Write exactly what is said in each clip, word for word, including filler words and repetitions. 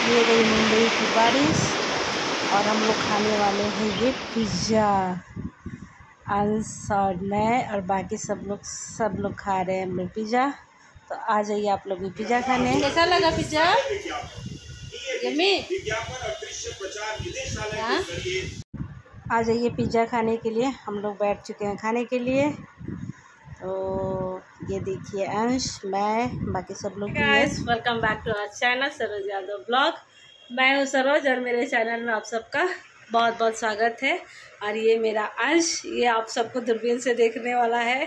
शुरू हो गई मुंबई की बारिश और हम लोग खाने वाले हैं ये पिज़्ज़ा। अंश और मैं और बाकी सब लोग सब लोग खा रहे हैं हम लोग पिज़्ज़ा। तो आ जाइए आप लोग भी पिज़्ज़ा खाने। कैसा लगा पिज़्ज़ा? यम्मी? आ जाइए पिज़्ज़ा खाने के लिए। हम लोग बैठ चुके हैं खाने के लिए। तो ये देखिए अंश, मैं, बाकी सब लोग भी हैं। Welcome back to our channel Saroj Yadav blog. मैं हूँ सरोज और मेरे चैनल में आप सबका बहुत बहुत स्वागत है। और ये मेरा अंश, ये आप सबको दूरबीन से देखने वाला है।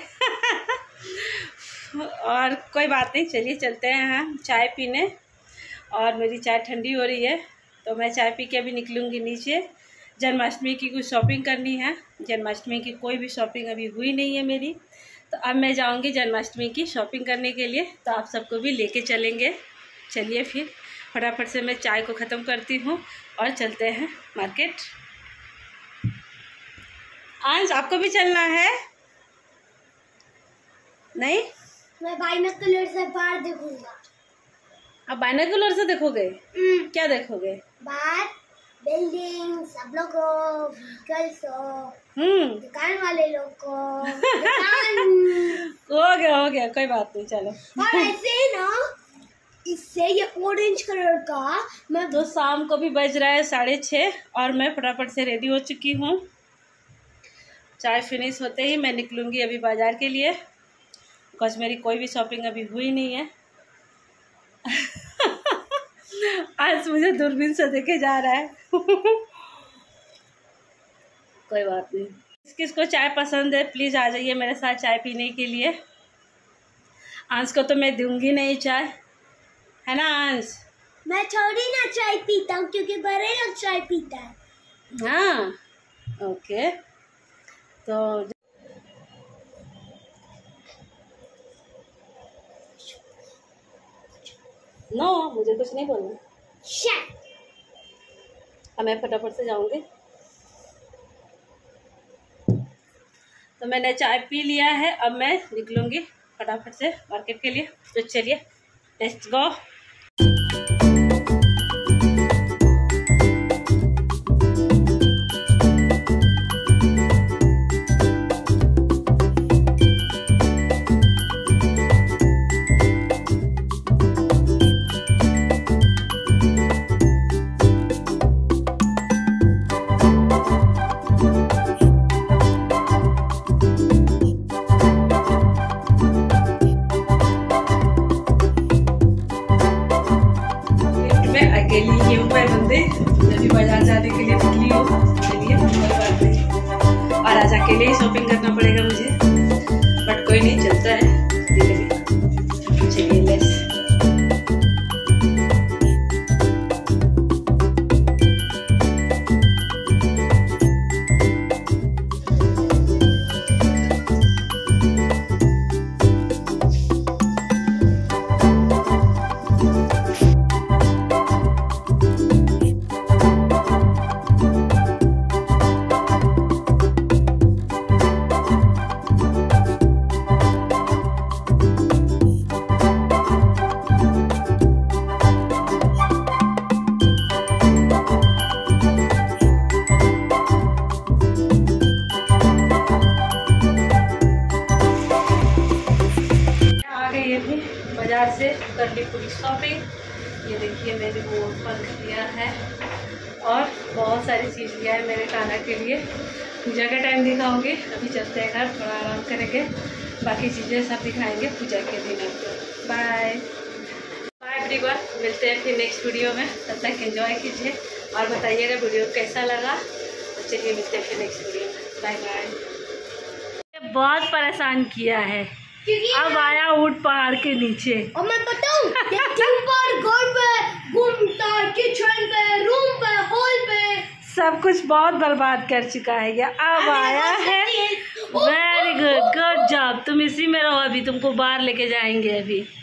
और कोई बात नहीं, चलिए चलते हैं हम चाय पीने। और मेरी चाय ठंडी हो रही है तो मैं चाय पी के अभी निकलूँगी नीचे। जन्माष्टमी की कुछ शॉपिंग करनी है। जन्माष्टमी की कोई भी शॉपिंग अभी हुई नहीं है मेरी, तो अब मैं जाऊंगी जन्माष्टमी की शॉपिंग करने के लिए। तो आप सबको भी लेके चलेंगे। चलिए फिर फटाफट से मैं चाय को ख़त्म करती हूँ और चलते हैं मार्केट। अंश, आपको भी चलना है? नहीं, मैं बाइनोकुलर से बाहर देखूंगा। आप बाइनोकुलर से देखोगे? क्या देखोगे? बाहर बिल्डिंग, सब लोग को, व्हीकल्स को, हम्म दुकान वाले लोग को। हो गया हो गया, कोई बात नहीं, चलो। और ऐसे ना, इससे ये ऑरेंज कलर का मैं तो शाम को भी बज रहा है साढ़े छः और मैं फटाफट से रेडी हो चुकी हूँ। चाय फिनिश होते ही मैं निकलूँगी अभी बाज़ार के लिए, बिकॉज मेरी कोई भी शॉपिंग अभी हुई नहीं है। आज मुझे दूरबीन से देखे जा रहा है। कोई बात नहीं। किस किस को चाय पसंद है प्लीज़ आ जाइए मेरे साथ चाय पीने के लिए। अंश को तो मैं दूंगी नहीं चाय, है ना अंश? मैं थोड़ी ना चाय पीता हूँ क्योंकि बड़े लोग चाय पीता है। हाँ, ओके। तो नो no, मुझे कुछ नहीं बोलना। अब मैं फटाफट से जाऊंगी। तो मैंने चाय पी लिया है, अब मैं निकलूंगी फटाफट से मार्केट के लिए। तो चलिए लेट्स गो। अकेली ही हूँ मैं बंदे, जब भी बाजार जाने के लिए निकली हूँ। चलिए कोई बात नहीं, और आज अकेले ही शॉपिंग करना पड़ेगा मुझे, बट कोई नहीं, चलता है धीरे धीरे। चलिए लेट्स। बाजार से कर ली पूरी शॉपिंग। ये देखिए मैंने वो पंख लिया है और बहुत सारी चीज़ लिया है मेरे कान्हा के लिए। पूजा का टाइम दिखाऊंगी। अभी चलते हैं घर, थोड़ा आराम करेंगे, बाकी चीज़ें सब दिखाएंगे पूजा के दिन आपको। बाय बाय एवरीवन, मिलते हैं फिर नेक्स्ट वीडियो में। तब तक एंजॉय कीजिए और बताइएगा वीडियो कैसा लगा। तो चलिए मिलते हैं फिर नेक्स्ट वीडियो में। Bye bye. बहुत परेशान किया है, अब आया ऊंट पहाड़ के नीचे। और मैं बताऊं, ये दिन भर घर पे घूमता है, किचन पे, रूम पे, हॉल पे, सब कुछ बहुत बर्बाद कर चुका है ये। अब आया है। Very good, good job. तुम इसी में रहो, अभी तुमको बाहर लेके जाएंगे अभी।